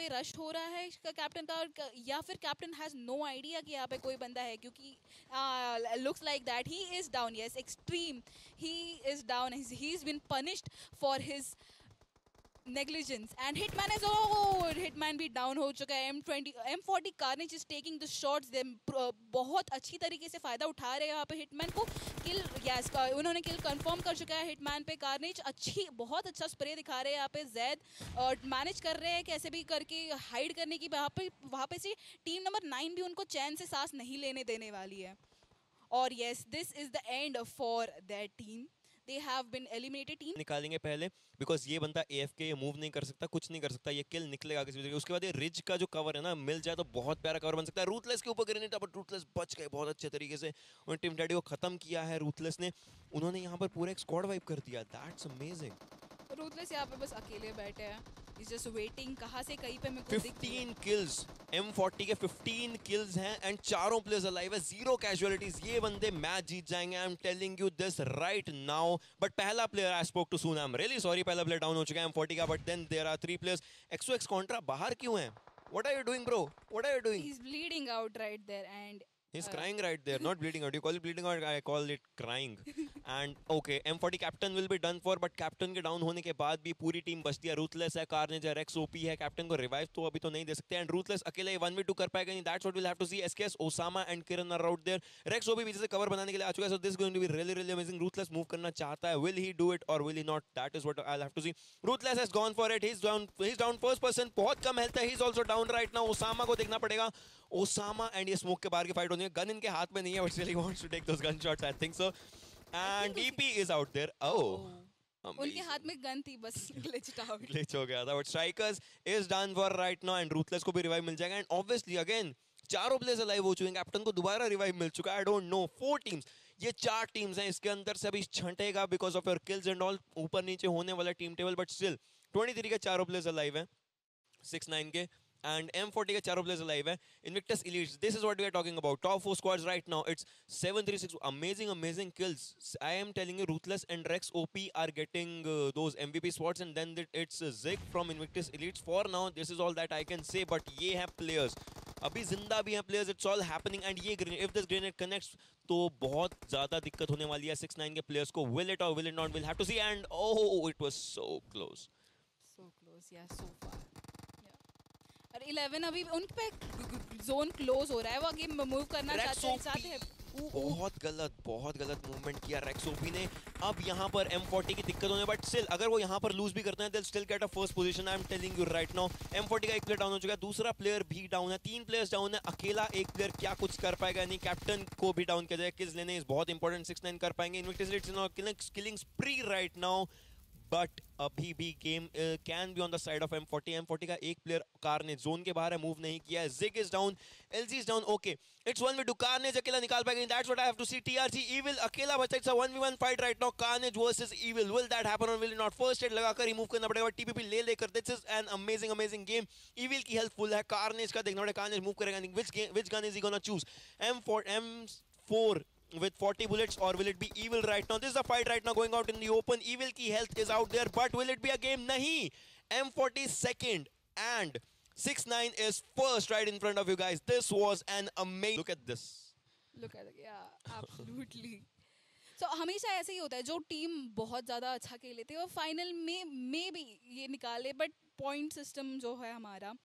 पे रश हो रहा है कैप्टन का, या फिर कैप्टन हैज़ नो आइडिया कि यहाँ पे कोई बंदा है, क्योंकि looks like that he is down. Yes, extreme, he is down. He is been punished for his negligence and hitman is, oh, hitman भी down हो चुका है. M40 carnage is taking the shots. they बहुत अच्छी तरीके से फायदा उठा रहे हैं यहाँ पे hitman को किल. यस, उन्होंने किल कंफर्म कर चुका है hitman पे. carnage अच्छी, बहुत अच्छा स्प्रे दिखा रहे हैं यहाँ पे. जैद मैनेज कर रहे हैं कैसे भी करके हाइड करने की. वहाँ पे से टीम नंबर 9 भी उनको चैन से सांस नहीं लेने देने वाली है. और yes, this is the end for that team. They have been eliminated. Team निकालेंगे पहले, बिकॉज ये बंदा AFK, ये मूव नहीं कर सकता, कुछ नहीं कर सकता, ये किल निकलेगा किसी भी. उसके बाद ये रिज का जो कवर है ना मिल जाए तो बहुत प्यारा कवर बन सकता है. रूथलेस के ऊपर ग्रेनेड, बट रूथलेस बच गए बहुत अच्छे तरीके से. उन्होंने टीम डैडी को खत्म किया है रूथलेस ने. उन्होंने यहाँ पर पूरा एक स्क्वाड वाइप कर दिया. That's amazing. रूथलेस यहाँ पे बस अकेले बैठे हैं. He's just waiting, कहाँ से कहीं पे मेरे को 15 kills, M40 के 15 kills हैं एंड चारों प्लेयर्स अलाइव है, 0 कैजुअलिटीज. ये बंदे मैच जीत जाएंगे. I am telling you this right now. But पहला player I spoke to soon, I am really sorry, पहला प्लेयर डाउन हो चुका है M40 का. But then there are 3 players. XOX Contra बाहर क्यों है? What are you doing, bro? What are you doing? He's bleeding out right there and he's crying right there, not bleeding out. You call it bleeding out, I call it crying. And okay, M40 captain will be done for, but captain के down होने के बाद भी पूरी team बचती है. Ruthless है, carnage है, रेक्स OP है. कैप्टन को रिवाइव तो अभी तो नहीं दे सकते. एंड रूथलेस अकेले 1v2 कर पाएगा नहीं. That's what will have to see. SKS, Osama and Kiran are out there. Rex OP पीछे से कवर बनाने के लिए आ चुका है. So this going to be really really amazing. Ruthless move करना चाहता है. विल ही डू इट और will he not? That is what I have to see. Ruthless has gone for it. He is down first person. बहुत कम health है. He is also down right now. Osama को देखना पड़ेगा. Osama and ये smoke के बाहर की फाइट होनी है. गन इनके हाथ में नहीं है, but still he wants to take those gun shots, I think so. And DP is out there. Oh, उनके हाथ में गन थी, बस ग्लिच हो गया था. But strikers is done for right now and ruthless को भी रिवाइव मिल जाएगा. एंड ऑब्वियसली अगेन चारों प्लेयर्स अलाइव हो चुके हैं. कैप्टन को दोबारा रिवाइव मिल चुका है. आई डोंट नो, 4 टीम्स, ये 4 टीम्स हैं. इसके अंदर से अभी छंटेगा because of your kills and all, ऊपर नीचे होने वाला टीम टेबल. बट स्टिल 23 के चारों प्लेयर्स अलाइव हैं, 6-9 के. And M40 के चारों players alive है. Invictus Elites, this is what we are talking about. Top 4 squads right now. It's 7-3-6. Amazing kills. I am telling you, Ruthless and Rex OP are getting those MVP spots, and then it's Zig from Invictus Elites. For now, this is all that I can say. But ये हैं players. अभी जिंदा भी हैं players. It's all happening. And ये grenade, if this grenade connects, तो बहुत ज़्यादा दिक्कत होने वाली है 6-9 के players को. Will it or will it not? We'll have to see. And oh, it was so close. So close, yeah, so far. 11 अभी उन पे जोन क्लोज हो रहा है. वो आगे मूव करना चाहते हैं. बहुत गलत मूवमेंट किया रेक्स OP ने. अब यहाँ पर M40 की दिक्कत होने, बट स्टिल अगर वो यहाँ पर लूज भी करते हैं, they'll still get a first position. I am telling you right now. M40 का एक प्लेयर डाउन हो चुका है, दूसरा प्लेयर भी डाउन है, 3 प्लेयर्स डाउन है. अकेला एक प्लेयर क्या कुछ कर पाएगा? नहीं, कैप्टन को भी डाउन किया जाए. किल्स लेने इज बहुत इंपॉर्टेंट. 6-9 कर पाएंगे. Invictus Elites killing spree right now. But अभी भी game can be on the side of M40. M40 का एक प्लेयर कार्नेज जोन के बाहर है, मूव नहीं किया है. Jig is down, LG is down. Okay, it's 1v2. Carnage अकेला निकाल पाएगा. That's what I have to see. TRG evil अकेला बचा. It's a 1v1 fight right now. Carnage versus evil. Will that happen और will not? First aid लगाकर remove करना पड़ेगा. TPP ले लेकर. This is an amazing game. Evil की health full है, कार्नेज का देखना पड़ेगा. कार्नेज मूव करेगा. Which gun is he gonna choose? M4 with 40 bullets, or will it be Evil right now? This is a fight right now going out in the open. Evil की health is out there, but will it be a game? नहीं. M40 second and 6-9 is first right in front of you guys. This was an amazing. Look at this. Look at it. Yeah, absolutely. So हमेशा ऐसे ही होता है, जो team बहुत ज़्यादा अच्छा खेल लेते हैं वो फाइनल में भी ये निकाले, बट पॉइंट सिस्टम जो है हमारा